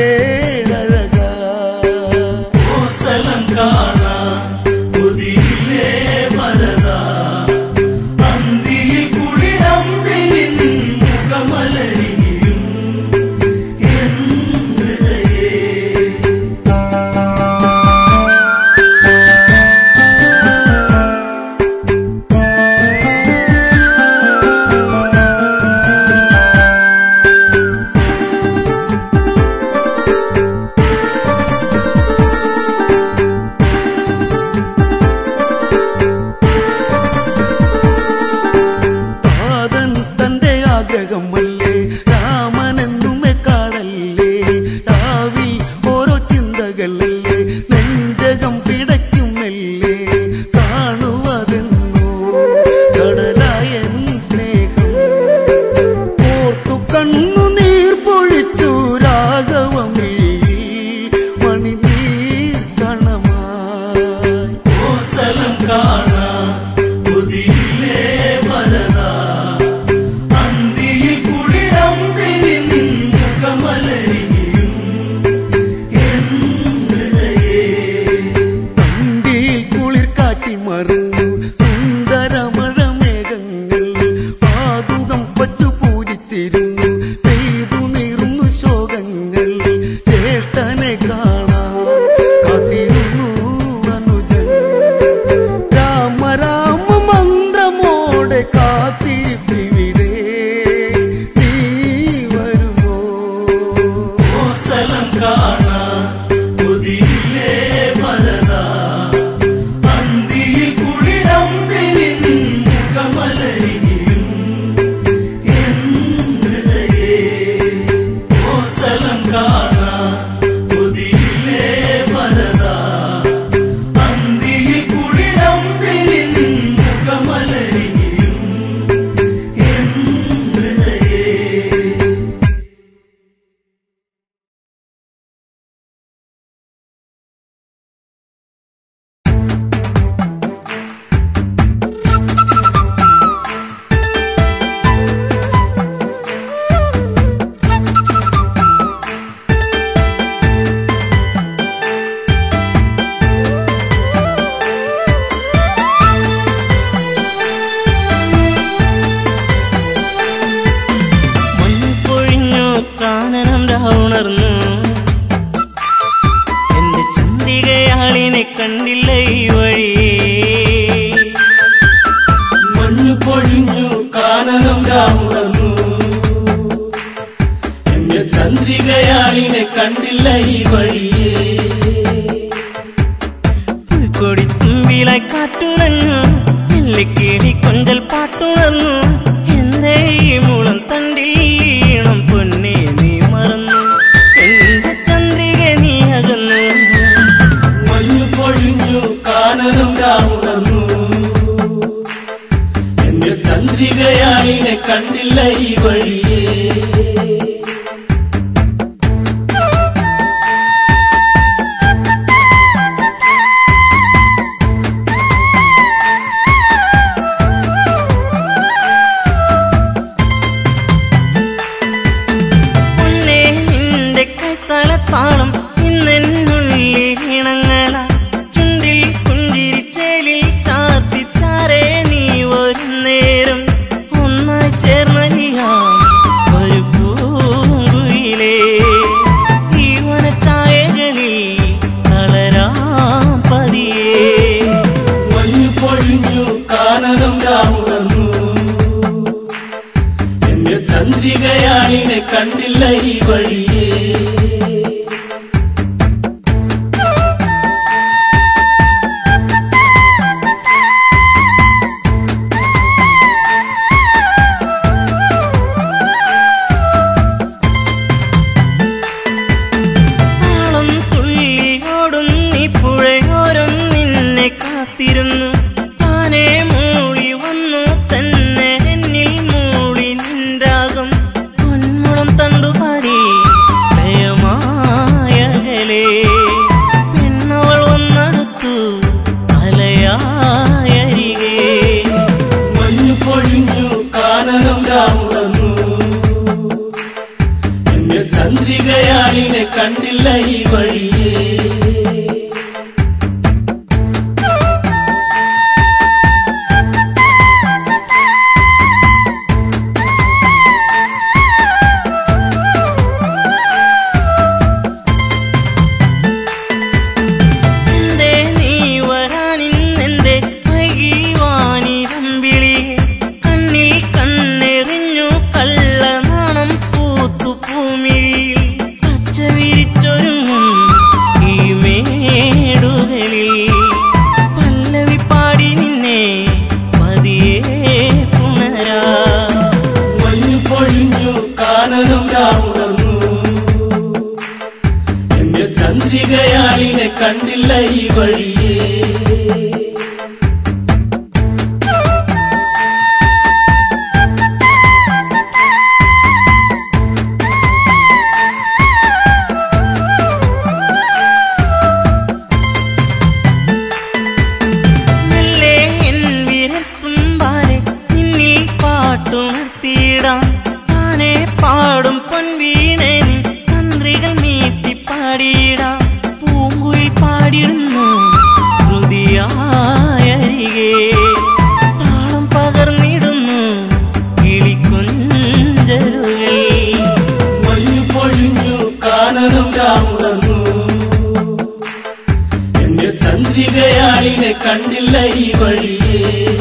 ഏഴഴകായി കോസലം കാണാൻ കൊതിയില്ലേ വരദ അന്തിയിൽ കുളിരമ്പിളി നിന്നുകമലരിനിയും എൻ ഹൃദയേ താതൻ തന്റെ ആഗ്രഹമല്ലേ രാമനെന്നുമേ കാടല്ലേ രാവി ഓരോ ചിന്തകളല്ലേ നെഞ്ചകം പിടയ്ക്കുമല്ലേ കാണുവതെന്നോ കടലായൻ സ്നേഹം ഓർത്തു കണ്ണു നീർ പൊഴിച്ചു രാഘവമിഴിയിൽ മണിനീർ കണമായി കോസലം കാണാൻ കൊതിയില്ലേ വരദ അന്തിയിൽ കണ്ടില്ല ഈ വഴിയേ. താളം ഇന്നെന്നുള്ളിൽ ഇണങ്ങള ചുണ്ടിൽ പുഞ്ചിരിച്ചേലിൽ ചാർത്തിച്ചാരേ നീ ഒരു നേരം ഒന്നായി ചേർന്നലിയാം ഒരു പൂങ്കുയിലേ ഈ വനച്ചായകളിൽ തളരാം പതിയേ. മഞ്ഞു പൊഴിഞ്ഞു കാനനം രാവുണർന്നു എന്റെ ചന്ദ്രികയാളിനെ കണ്ടില്ല ഈ വഴിയേ. കാത്തിരുന്നു താനേ മൂളി വന്നു തന്നെ എന്നിൽ മൂളി നിൻരാഗം പൊന്മുളം തണ്ടുപാടി ലയമായകലേ പെണ്ണവൾ വന്നടുത്തു അലയായരികേ. മഞ്ഞു പൊഴിഞ്ഞു കാനനം രാവുണർന്നു എന്റെ ചന്ദ്രികയാളിനെ കണ്ടില്ല ഈ വഴിയേ. എന്റെ ചന്ദ്രികയാളിനെ കണ്ടില്ല ഈ വഴിയേ. മെല്ലെ എൻ വിരത്തുമ്പാലെ നിന്നിൽ പാട്ടുണർത്തിയിടാം താനേ പാടും പൊൻവീണേ നീ തന്ത്രികൾ മീട്ടി പാടിയിടാം പൂങ്കുയിൽ പാടിടുന്നു ശ്രുതിയായരികേ താളം പകർന്നിടുന്നു കിളിക്കൊഞ്ചലുകൾ. മഞ്ഞു പൊഴിഞ്ഞു കാനനം രാവുണർന്നു എന്റെ ചന്ദ്രികയാളിനെ കണ്ടില്ല ഈ വഴിയേ.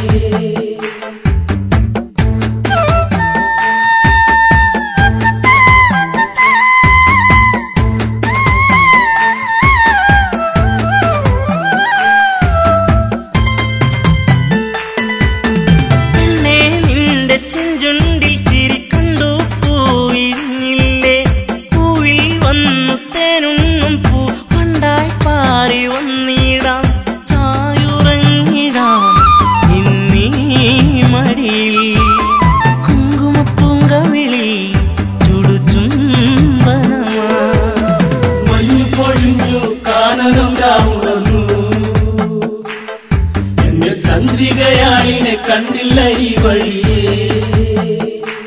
ചെഞ്ചുണ്ടിൽ ചിരി കണ്ടു പൂവിരിഞ്ഞില്ലേ പൂവിൽ വന്നു തേനുണ്ണും പൂ പണ്ടായി പാറി വന്നിടാം ചായുറങ്ങിടാം ഇന്നീ മടിയിൽ കുങ്കുമപ്പൂങ്കവിളി ചുടുചുംബനമാ. മഞ്ഞു പൊഴിഞ്ഞു കാനനം രാവുണർന്നു എന്റെ ചന്ദ്രികയാളിനെ കണ്ടില്ല ഈ വഴിയേ.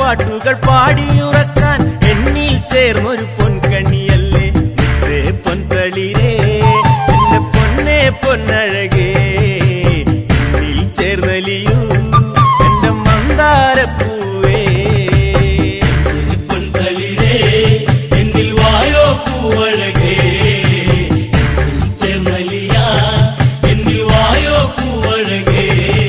പാട്ടുകൾ പാടിയുറക്കാൻ എന്നിൽ ചേർന്നൊരു പൊൻകണിയല്ലേ മുത്തേ പൊൻതളിരേ എന്റെ പൊന്നെ പൊന്നഴകേ എന്നിൽ ചേർന്നലിയൂ എന്റെ മന്ദാരപ്പൂവേ പൊൻതളിരേ എന്നിൽ വായോ പൂവഴകേ ചേർന്നലിയാ എന്നിൽ വായോ പൂവഴകേ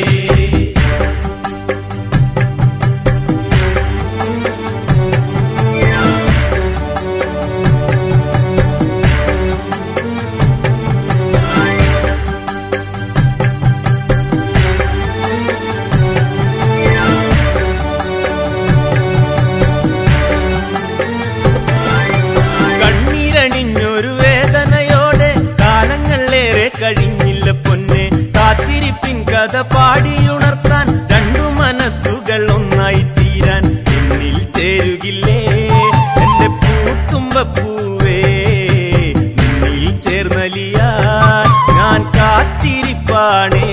കണ്ണീരണിഞ്ഞൊരു വേദനയോടെ കാലങ്ങളേറെ കഴിഞ്ഞില്ല പൊന്നെ കാത്തിരിപ്പിൻ കഥ പാടിയുണർത്താൻ രണ്ടു മനസ്സുകൾ ഒന്നായി തീരാൻ എന്നിൽ ചേരുകില്ലേ എന്റെ പൂത്തുമ്പപ്പൂവേ നിന്നിൽ ചേർന്നലിയാൻ ഞാൻ കാത്തിരിപ്പാണേ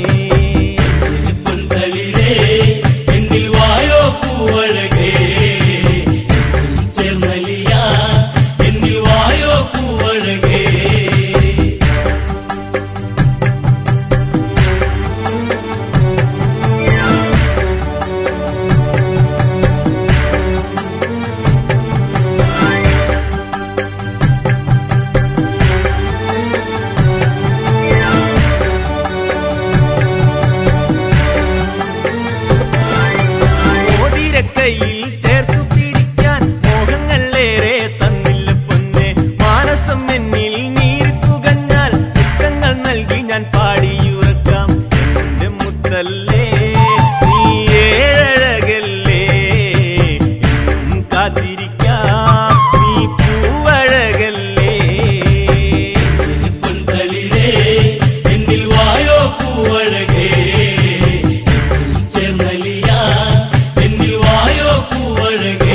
പൊൻതളിരേ എന്നിൽ വായോ പൂവഴകേ ചേർന്നലിയാ എന്നിൽ വായോ പൂവഴകേ മോതിരക്കൈയിൽ ചേർത്തു പിടിക്കാൻ മോഹങ്ങളേറെ തന്നില്ല പൊന്നെ മാനസം എന്നിൽ നീരിപ്പുകഞ്ഞാൽ മുത്തങ്ങൾ നൽകി ഞാൻ പാടിയുറക്കാം എന്റെ മുത്തല്ലേ നീ ഏഴഴകല്ലേ എന്നും കാത്തിരിക്കാം നീ പൂവഴകല്ലേ പൊൻതളിരേ എന്നിൽ വായോ പൂവഴകേ ചേർന്നലിയാ എന്നിൽ വായോ പൂവഴകേ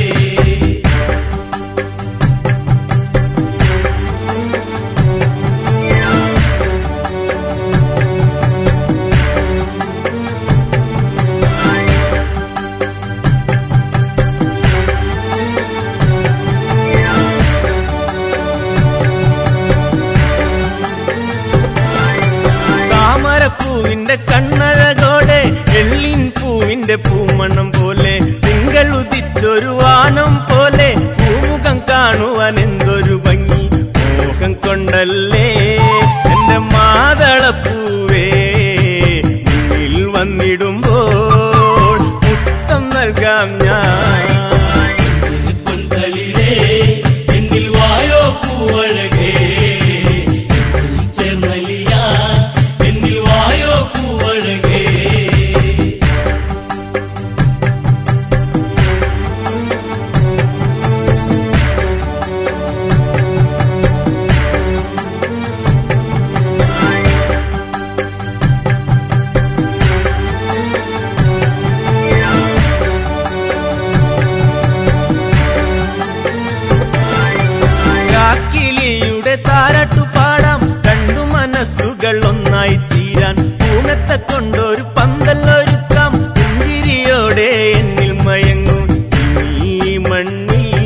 താമരപ്പൂവിന്റെ കണ്ണഴകോടെ എള്ളിൻ പൂവിന്റെ പൂമണം പോലെ തിങ്കൾ ഉദിച്ചൊരു വാനം പോലെ പൂമുഖം കാണുവാൻ എന്തൊരു ഭംഗി മോഹം കൊണ്ടല്ലേ എന്റെ മാതളപ്പൂവേ മുന്നിൽ വന്നിടുമ്പോൾ മുത്തം നൽകാം ഞാൻ പൊൻതളിരേ എന്നിൽ വായോ പൂവഴകേ ചേർന്നലിയാ എന്നിൽ വായോ പൂവഴകേ കാക്കിളിയുടെ താരാട്ടു പാടാം രണ്ടു മനസ്സുകൾ ഒന്നായി തീരാൻ പൂമത്തെ കൊണ്ടൊരു പന്തല്ലൊരുക്കാം പുഞ്ചിരിയോടെ എന്നിൽ മയങ്ങും ഈ മണ്ണിൽ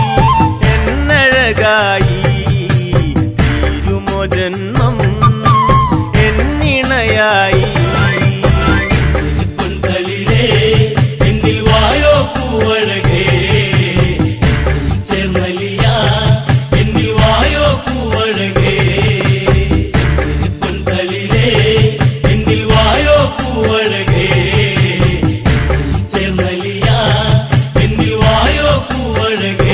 എന്നഴകായി തീരുമോ ജന്മം എന്നിണയായി പൊൻതളിരേ എന്നിൽ വായോ പൂവഴകേ ചേർന്നലിയാ എന്നിൽ വായോ പൂവഴകേ പൊൻതളിരേ എന്നിൽ വായോ പൂവഴകേ ചേർന്നലിയാ എന്നിൽ വായോ പൂവഴകേ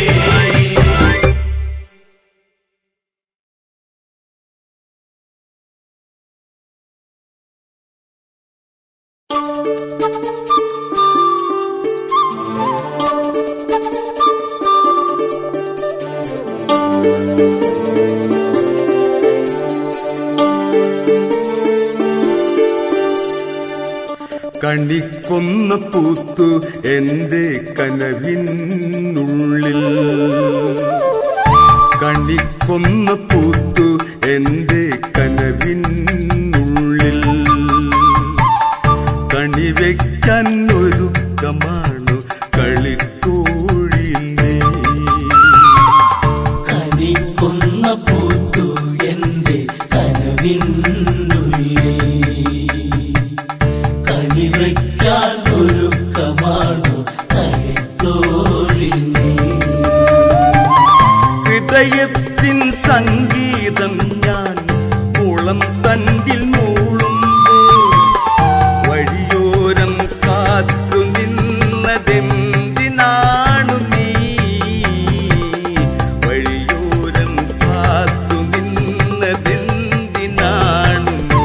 കണിക്കൊന്ന പൂത്തു എന്റെ കനവിനുള്ളിൽ, കണിക്കൊന്ന പൂത്തു എന്റെ കനവിനുള്ളിൽ, കണിവെക്കാൻ ഒരുക്കമാണു കളിത്തോഴി നീ. കണിക്കൊന്ന പൂത്തു എന്റെ കനവിനുള്ളിൽ, കണിവയ്ക്കാൻ ഒരുക്കമാണു കളിത്തോഴി നീ. ഹൃദയത്തിൻ സംഗീതം ഞാൻ മുളം തണ്ടിൽ മൂളുമ്പോൾ വഴിയോരം കാത്തു നിന്നതെന്തിനാണു നീ? വഴിയോരം കാത്തു നിന്നതെന്തിനാണു നീ?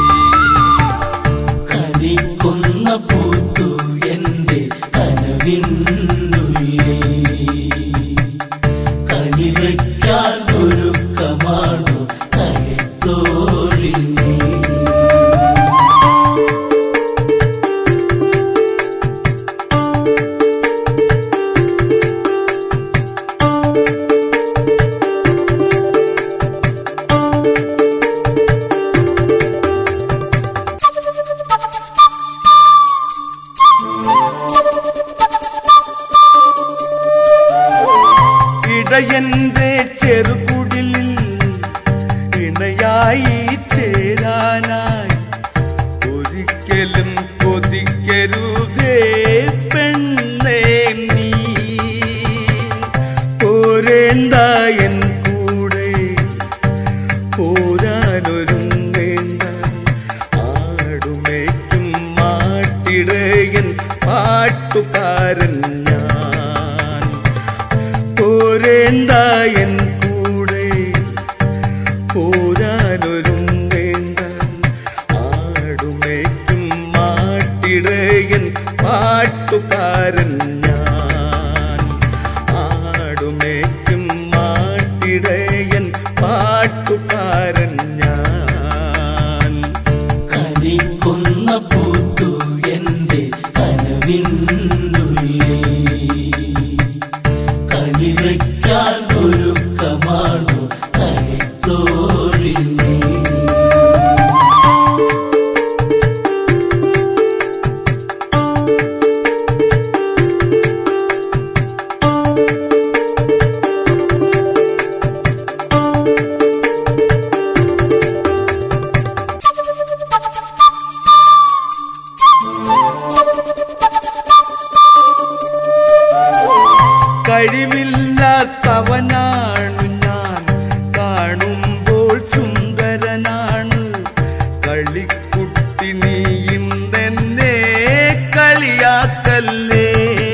കണിക്കൊന്ന പൂത്തു എന്റെ കനവിനുള്ളിൽ, കണിവയ്ക്കാൻ ഒരുക്കമാണു കളിത്തോഴി നീ. ഇടയന്റെ ചെറുകുടിലിൽ ഇണയായി ചേരാനായി ഒരിക്കലും കൊതിക്കരുതേ പെണ്ണേ നീ. പോരേണ്ട എൻ കൂടെ പോരാനൊരുങ്ങേണ്ട, ആടുമേക്കും മാട്ടിടയൻ പാട്ടുകാരൻ ഞാൻ. പോരേണ്ട എൻ കൂടെ പോരാനൊരുങ്ങേണ്ട, ആടുമേക്കും മാട്ടിടയൻ പാട്ടുകാരൻ ഞാൻ. ആടുമേക്കും മാട്ടിടയൻ പാട്ടുകാരൻ ഞാൻ. കണിക്കൊന്ന പൂത്തു എന്റെ കനവിനുള്ളിൽ, കണിവയ്ക്കാൻ ഒരുക്കമാണു കളിത്തോഴി നീ. കഴിവില്ലാത്തവനാണു ഞാൻ, കാണുമ്പോൾ സുന്ദരനാണ്. കളിക്കുട്ടി നീയും തന്നെ കളിയാക്കല്ലേ.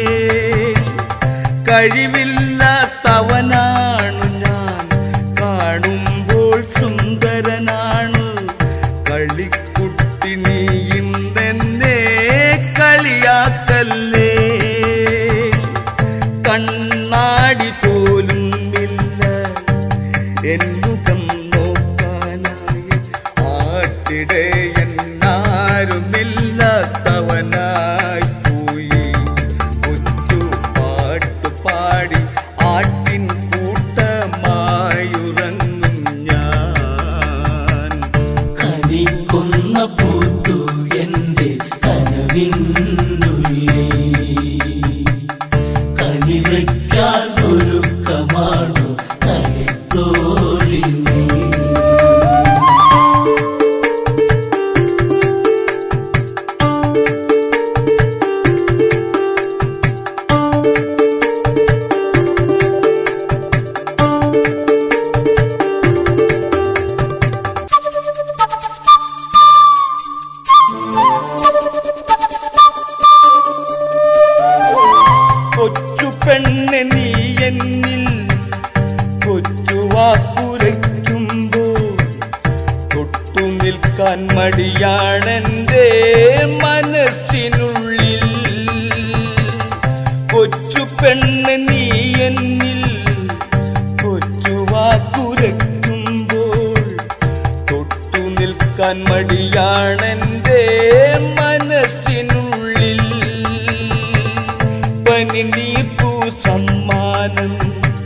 കഴിവില്ലാത്തവനാണു ഞാൻ, കാണുമ്പോൾ സുന്ദരനാണ്. കളിക്കുട്ടി നീയും തന്നെ കളിയാക്കല്ലേ. കണ്ണാടി പോലും ഇല്ല എന്നുകം നോക്കാനായി, ആട്ടിടയൻ ആരുമില്ലാത്തവനായി പോയി. കൊച്ചു പാട്ടുപാടി ആട്ടിൻ കൂട്ടമായുറങ്ങും ഞാൻ. കണിക്കൊന്ന പൂത്തു എന്റെ കനവിനുള്ളിൽ, കണിവയ്ക്കാൻ ഒരുക്കമാണു കളിത്തോഴി നീ. കൊച്ചു പെണ്ണെ നീ എന്നിൽ കൊച്ചു വാക്കുരയ്ക്കുമ്പോൾ തൊട്ടു നിൽക്കാൻ മടിയാണെന്റെ മനസ്സിനുള്ളിൽ. കൊച്ചു പെണ്ണെ നീ എന്നിൽ കൊച്ചു വാക്കുരയ്ക്കുമ്പോൾ തൊട്ടു നിൽക്കാൻ മടിയാണെന്റെ മനസ്സിനുള്ളിൽ. പനിനീർക്കു സമ്മാനം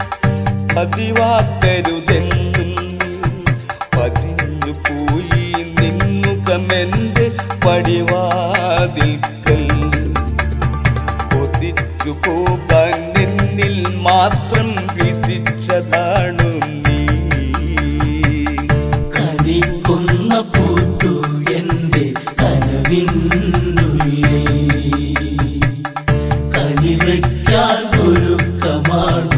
പതിവാക്കരുതെന്നും പതിഞ്ഞു പോയി നിന്നുകമെന്റെ പടിവാതിൽക്കൽ കൊതിച്ചു പോ പോകാൻ എന്നിൽ മാത്രം വിധിച്ചതാണു നീ. കണിക്കൊന്ന പൂത്തു എന്റെ കനവിനുള്ളിൽ, കണിവയ്ക്കാൻ ഒരുക്കമാണ്